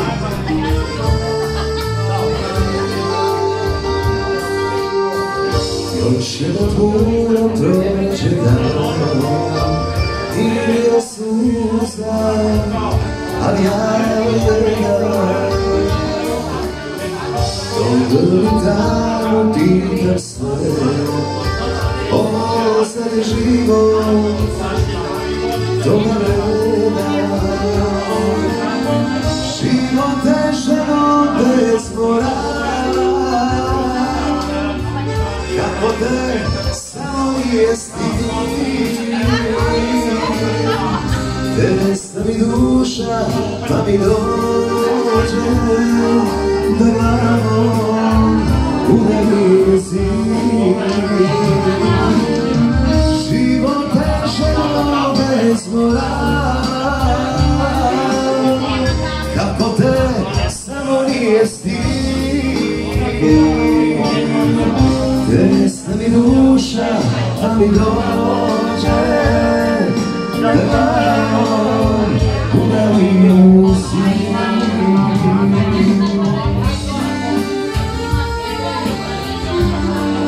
Još jedno puno prođe dan i bilo suza, ali ja jedan tom drugim danu pitam sve, ovo sad je život toga vremena. Život je život bez morala, kako te samo nije stid. Desna mi duša pa mi dođe da glavom udari zid. Život je život bez morala, kako te samo nije stid. Desna mi duša, a mi dođe